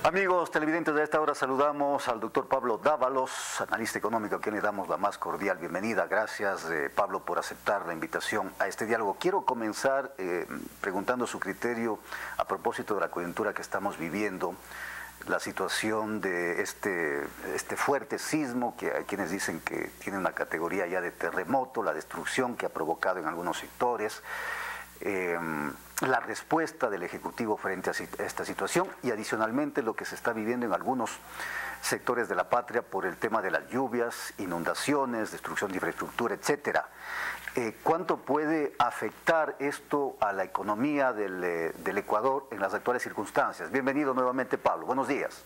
Amigos televidentes, de esta hora saludamos al doctor Pablo Dávalos, analista económico, a quien le damos la más cordial bienvenida. Gracias, Pablo, por aceptar la invitación a este diálogo. Quiero comenzar preguntando su criterio a propósito de la coyuntura que estamos viviendo, la situación de este fuerte sismo, que hay quienes dicen que tiene una categoría ya de terremoto, la destrucción que ha provocado en algunos sectores, la respuesta del Ejecutivo frente a esta situación y adicionalmente lo que se está viviendo en algunos sectores de la patria por el tema de las lluvias, inundaciones, destrucción de infraestructura, etcétera. ¿Cuánto puede afectar esto a la economía del Ecuador en las actuales circunstancias? Bienvenido nuevamente, Pablo. Buenos días.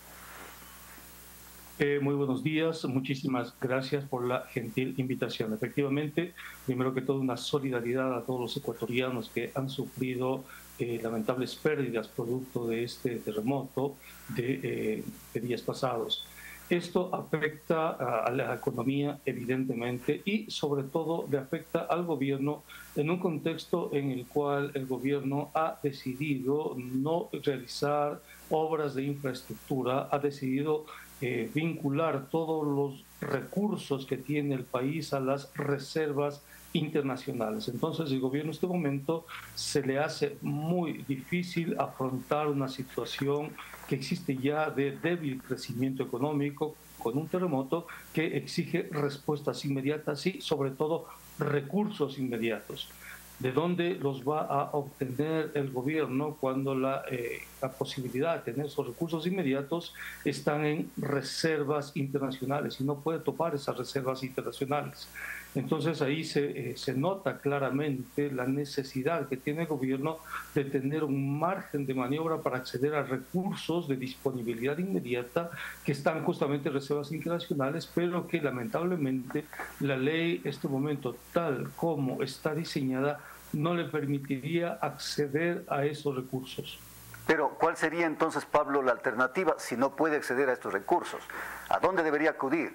Muy buenos días, muchísimas gracias por la gentil invitación. Efectivamente, primero que todo, una solidaridad a todos los ecuatorianos que han sufrido lamentables pérdidas producto de este terremoto de días pasados. Esto afecta a la economía, evidentemente, y sobre todo le afecta al gobierno en un contexto en el cual el gobierno ha decidido no realizar obras de infraestructura, ha decidido vincular todos los recursos que tiene el país a las reservas internacionales. Entonces, el gobierno en este momento se le hace muy difícil afrontar una situación que existe ya de débil crecimiento económico con un terremoto que exige respuestas inmediatas y, sobre todo, recursos inmediatos. ¿De dónde los va a obtener el gobierno cuando la posibilidad de tener esos recursos inmediatos están en reservas internacionales y no puede topar esas reservas internacionales? Entonces ahí se nota claramente la necesidad que tiene el gobierno de tener un margen de maniobra para acceder a recursos de disponibilidad inmediata que están justamente en reservas internacionales, pero que lamentablemente la ley en este momento, tal como está diseñada, no le permitiría acceder a esos recursos. Pero, ¿cuál sería entonces, Pablo, la alternativa si no puede acceder a estos recursos? ¿A dónde debería acudir?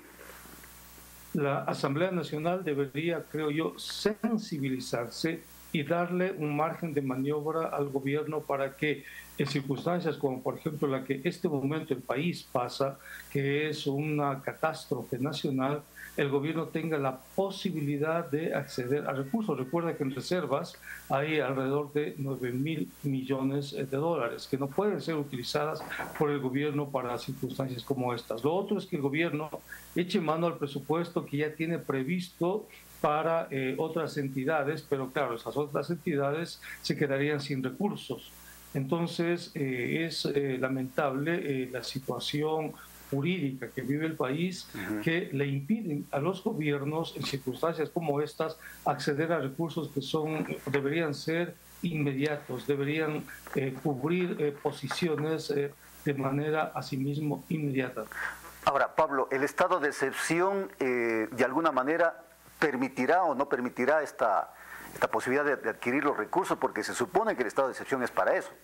La Asamblea Nacional debería, creo yo, sensibilizarse y darle un margen de maniobra al gobierno para que en circunstancias como por ejemplo la que este momento el país pasa, que es una catástrofe nacional, el gobierno tenga la posibilidad de acceder a recursos. Recuerda que en reservas hay alrededor de 9.000 millones de dólares que no pueden ser utilizadas por el gobierno para circunstancias como estas. Lo otro es que el gobierno eche mano al presupuesto que ya tiene previsto para otras entidades, pero claro, esas otras entidades se quedarían sin recursos. Entonces es lamentable la situación jurídica que vive el país, que le impiden a los gobiernos en circunstancias como estas acceder a recursos que deberían ser inmediatos, deberían cubrir posiciones de manera asimismo inmediata. Ahora, Pablo, ¿el estado de excepción de alguna manera permitirá o no permitirá esta posibilidad de adquirir los recursos? Porque se supone que el estado de excepción es para eso.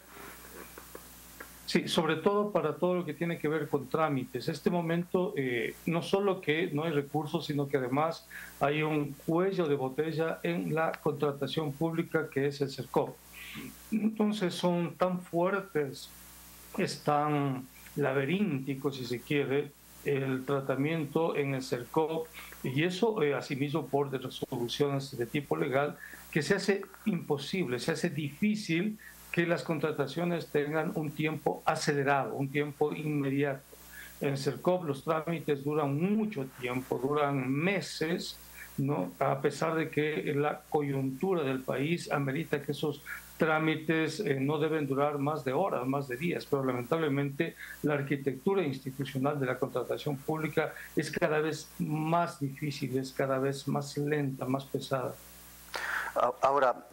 Sí, sobre todo para todo lo que tiene que ver con trámites. Este momento no solo que no hay recursos, sino que además hay un cuello de botella en la contratación pública que es el CERCOP. Entonces son tan fuertes, es tan laberíntico, si se quiere, el tratamiento en el CERCOP, y eso asimismo por resoluciones de tipo legal, que se hace imposible, se hace difícil que las contrataciones tengan un tiempo acelerado, un tiempo inmediato. En CERCOP los trámites duran mucho tiempo, duran meses, ¿no? A pesar de que la coyuntura del país amerita que esos trámites no deben durar más de horas, más de días, pero lamentablemente la arquitectura institucional de la contratación pública es cada vez más difícil, es cada vez más lenta, más pesada. Ahora,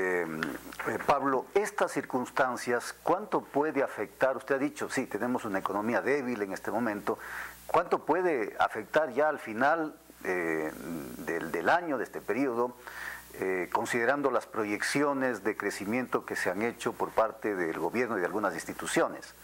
Pablo, estas circunstancias, ¿cuánto puede afectar? Usted ha dicho, sí, tenemos una economía débil en este momento. ¿Cuánto puede afectar ya al final del año, de este periodo, considerando las proyecciones de crecimiento que se han hecho por parte del gobierno y de algunas instituciones?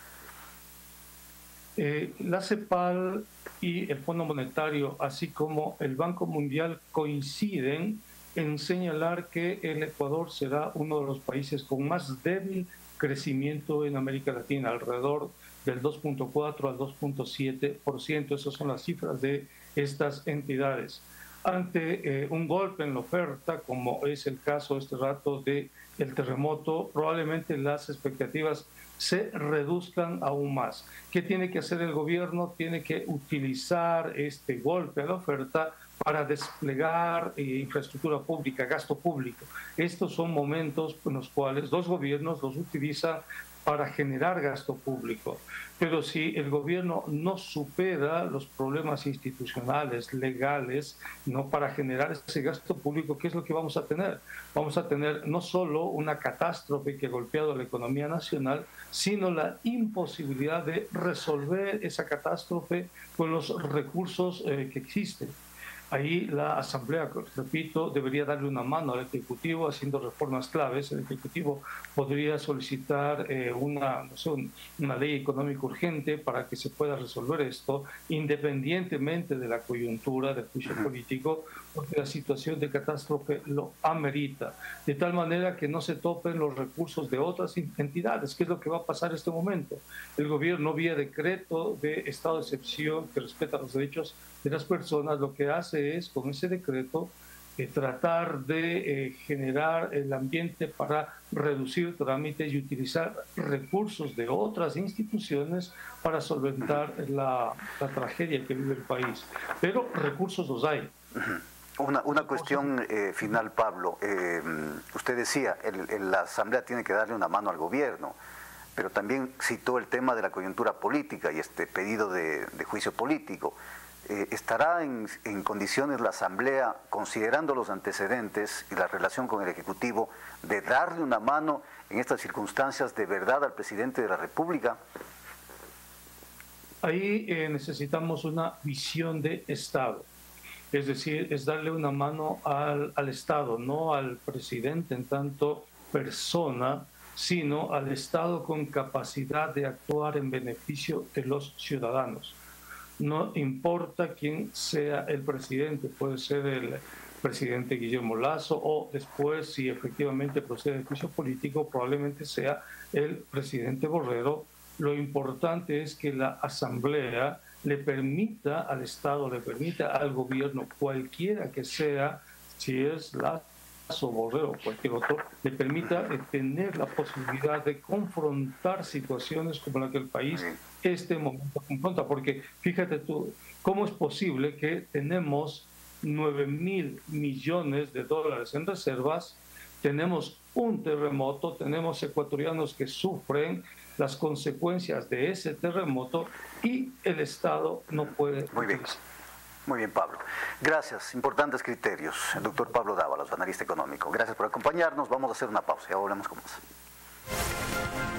La CEPAL y el Fondo Monetario, así como el Banco Mundial, coinciden en señalar que el Ecuador será uno de los países con más débil crecimiento en América Latina, alrededor del 2.4 al 2.7%. Esas son las cifras de estas entidades. Ante un golpe en la oferta, como es el caso este rato del terremoto, probablemente las expectativas se reduzcan aún más. ¿Qué tiene que hacer el gobierno? Tiene que utilizar este golpe a la oferta para desplegar infraestructura pública, gasto público. Estos son momentos en los cuales los gobiernos los utilizan para generar gasto público. Pero si el gobierno no supera los problemas institucionales, legales, no para generar ese gasto público, ¿qué es lo que vamos a tener? Vamos a tener no solo una catástrofe que ha golpeado la economía nacional, sino la imposibilidad de resolver esa catástrofe con los recursos que existen. Ahí la Asamblea, repito, debería darle una mano al Ejecutivo haciendo reformas claves. El Ejecutivo podría solicitar una ley económica urgente para que se pueda resolver esto, independientemente de la coyuntura del juicio político, porque la situación de catástrofe lo amerita, de tal manera que no se topen los recursos de otras entidades. ¿Qué es lo que va a pasar en este momento? El gobierno, vía decreto de estado de excepción que respeta los derechos de las personas, lo que hace es, con ese decreto, tratar de generar el ambiente para reducir trámites y utilizar recursos de otras instituciones para solventar la tragedia que vive el país. Pero recursos los hay. Una cuestión final, Pablo. Usted decía, la Asamblea tiene que darle una mano al gobierno, pero también citó el tema de la coyuntura política y este pedido de juicio político. ¿Estará en condiciones la Asamblea, considerando los antecedentes y la relación con el Ejecutivo, de darle una mano en estas circunstancias de verdad al presidente de la República? Ahí necesitamos una visión de Estado. Es decir, es darle una mano al Estado, no al presidente en tanto persona, sino al Estado con capacidad de actuar en beneficio de los ciudadanos. No importa quién sea el presidente, puede ser el presidente Guillermo Lasso o después, si efectivamente procede el juicio político, probablemente sea el presidente Borrero. Lo importante es que la Asamblea le permita al Estado, le permita al gobierno, cualquiera que sea, si es Lasso, Borrero o cualquier otro, le permita tener la posibilidad de confrontar situaciones como la que el país este momento confronta. Porque fíjate tú, ¿cómo es posible que tenemos 9.000 millones de dólares en reservas, tenemos un terremoto, tenemos ecuatorianos que sufren las consecuencias de ese terremoto y el Estado no puede utilizar? Muy bien, Pablo. Gracias. Importantes criterios. El doctor Pablo Dávalos, analista económico. Gracias por acompañarnos. Vamos a hacer una pausa. Ya volvemos con más.